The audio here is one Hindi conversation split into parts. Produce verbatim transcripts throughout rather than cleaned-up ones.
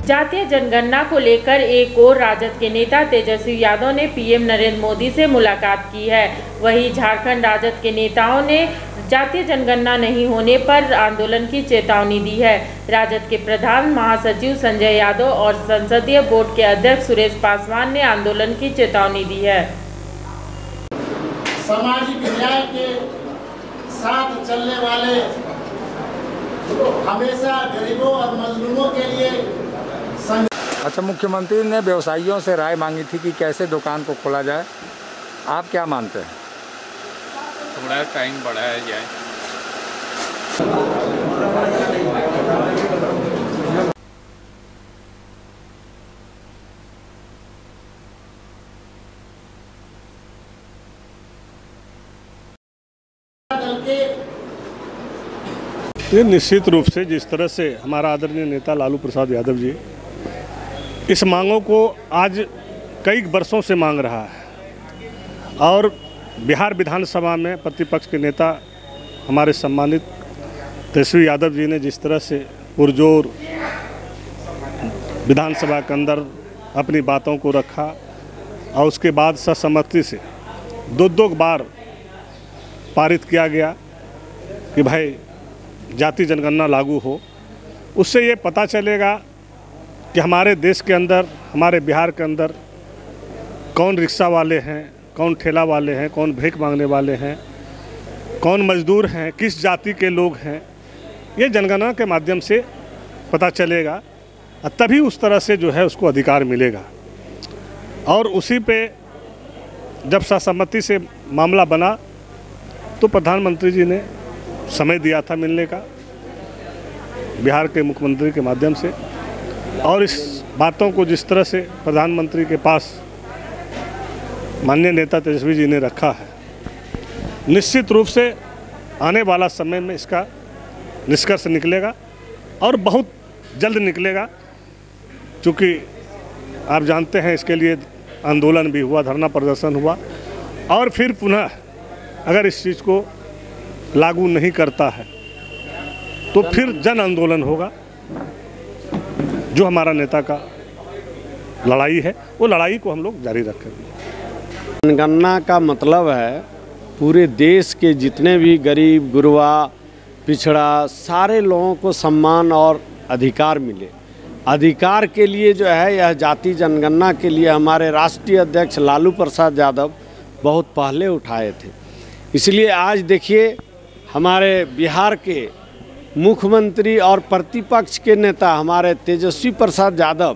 जातीय जनगणना को लेकर एक और राजद के नेता तेजस्वी यादव ने पीएम नरेंद्र मोदी से मुलाकात की है। वहीं झारखंड राजद के नेताओं ने जातीय जनगणना नहीं होने पर आंदोलन की चेतावनी दी है। राजद के प्रधान महासचिव संजय यादव और संसदीय बोर्ड के अध्यक्ष सुरेश पासवान ने आंदोलन की चेतावनी दी है। सामाजिक न्याय के साथ चलने वाले हमेशा गरीबों और मजलूमों के लिए। अच्छा, मुख्यमंत्री ने व्यवसायियों से राय मांगी थी कि कैसे दुकान को खोला जाए, आप क्या मानते हैं? थोड़ा टाइम बढ़ाया जाए। ये निश्चित रूप से जिस तरह से हमारा आदरणीय नेता लालू प्रसाद यादव जी इस मांगों को आज कई वर्षों से मांग रहा है और बिहार विधानसभा में प्रतिपक्ष के नेता हमारे सम्मानित तेजस्वी यादव जी ने जिस तरह से पुरजोर विधानसभा के अंदर अपनी बातों को रखा और उसके बाद सर्वसम्मति से दो दो बार पारित किया गया कि भाई जाति जनगणना लागू हो, उससे ये पता चलेगा कि हमारे देश के अंदर, हमारे बिहार के अंदर कौन रिक्शा वाले हैं, कौन ठेला वाले हैं, कौन भीख मांगने वाले हैं, कौन मजदूर हैं, किस जाति के लोग हैं। ये जनगणना के माध्यम से पता चलेगा और तभी उस तरह से जो है उसको अधिकार मिलेगा। और उसी पे जब सर्वसम्मति से मामला बना तो प्रधानमंत्री जी ने समय दिया था मिलने का बिहार के मुख्यमंत्री के माध्यम से, और इस बातों को जिस तरह से प्रधानमंत्री के पास माननीय नेता तेजस्वी जी ने रखा है, निश्चित रूप से आने वाला समय में इसका निष्कर्ष निकलेगा और बहुत जल्द निकलेगा। क्योंकि आप जानते हैं इसके लिए आंदोलन भी हुआ, धरना प्रदर्शन हुआ और फिर पुनः अगर इस चीज़ को लागू नहीं करता है तो फिर जन आंदोलन होगा। जो हमारा नेता का लड़ाई है वो लड़ाई को हम लोग जारी रखेंगे। जनगणना का मतलब है पूरे देश के जितने भी गरीब, गुरबा, पिछड़ा सारे लोगों को सम्मान और अधिकार मिले। अधिकार के लिए जो है यह जाति जनगणना के लिए हमारे राष्ट्रीय अध्यक्ष लालू प्रसाद यादव बहुत पहले उठाए थे। इसलिए आज देखिए हमारे बिहार के मुख्यमंत्री और प्रतिपक्ष के नेता हमारे तेजस्वी प्रसाद यादव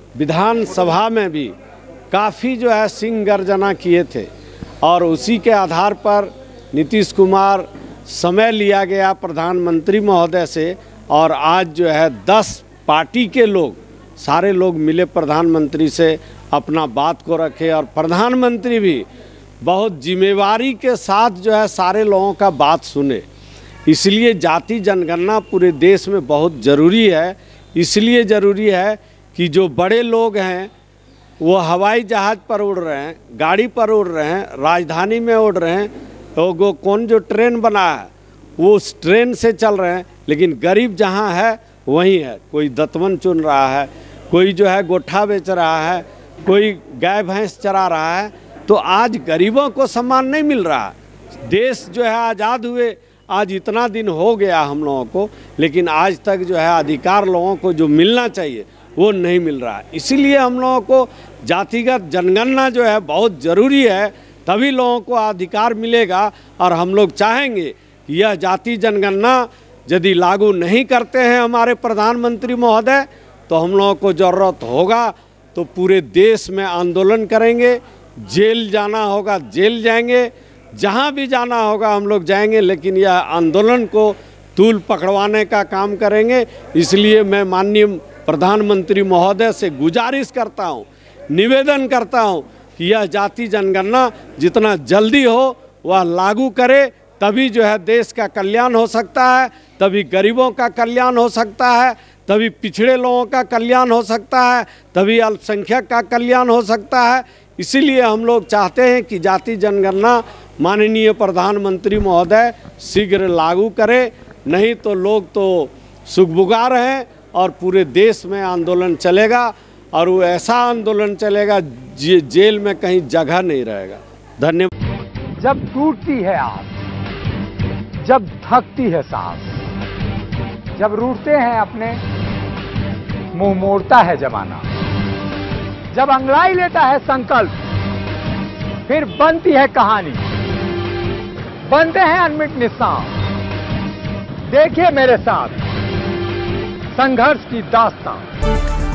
विधानसभा में भी काफ़ी जो है सिंह गर्जना किए थे और उसी के आधार पर नीतीश कुमार समय लिया गया प्रधानमंत्री महोदय से और आज जो है दस पार्टी के लोग सारे लोग मिले प्रधानमंत्री से अपना बात को रखे और प्रधानमंत्री भी बहुत जिम्मेवारी के साथ जो है सारे लोगों का बात सुने। इसलिए जाति जनगणना पूरे देश में बहुत ज़रूरी है। इसलिए ज़रूरी है कि जो बड़े लोग हैं वो हवाई जहाज़ पर उड़ रहे हैं, गाड़ी पर उड़ रहे हैं, राजधानी में उड़ रहे हैं, तो वो कौन जो ट्रेन बना है वो उस ट्रेन से चल रहे हैं, लेकिन गरीब जहाँ है वहीं है। कोई दतवन चुन रहा है, कोई जो है गोठा बेच रहा है, कोई गाय भैंस चरा रहा है। तो आज गरीबों को सम्मान नहीं मिल रहा। देश जो है आज़ाद हुए आज इतना दिन हो गया हम लोगों को, लेकिन आज तक जो है अधिकार लोगों को जो मिलना चाहिए वो नहीं मिल रहा है। इसीलिए हम लोगों को जातिगत जनगणना जो है बहुत ज़रूरी है, तभी लोगों को अधिकार मिलेगा। और हम लोग चाहेंगे कि यह जाति जनगणना यदि लागू नहीं करते हैं हमारे प्रधानमंत्री महोदय तो हम लोगों को ज़रूरत होगा तो पूरे देश में आंदोलन करेंगे, जेल जाना होगा जेल जाएंगे, जहाँ भी जाना होगा हम लोग जाएंगे, लेकिन यह आंदोलन को तूल पकड़वाने का काम करेंगे। इसलिए मैं माननीय प्रधानमंत्री महोदय से गुजारिश करता हूँ, निवेदन करता हूँ कि यह जाति जनगणना जितना जल्दी हो वह लागू करे, तभी जो है देश का कल्याण हो सकता है, तभी गरीबों का कल्याण हो सकता है, तभी पिछड़े लोगों का कल्याण हो सकता है, तभी अल्पसंख्यक का कल्याण हो सकता है। इसीलिए हम लोग चाहते हैं कि जाति जनगणना माननीय प्रधानमंत्री महोदय शीघ्र लागू करें, नहीं तो लोग तो सुगबुगा रहे हैं और पूरे देश में आंदोलन चलेगा और वो ऐसा आंदोलन चलेगा जे, जेल में कहीं जगह नहीं रहेगा। धन्यवाद। जब टूटती है आस, जब थकती है सांस, जब रूठते हैं अपने, मुंह मोड़ता है जमाना, जब अंगड़ाई लेता है संकल्प, फिर बनती है कहानी, बनते हैं अनमिट निशान। देखिए मेरे साथ संघर्ष की दास्तां।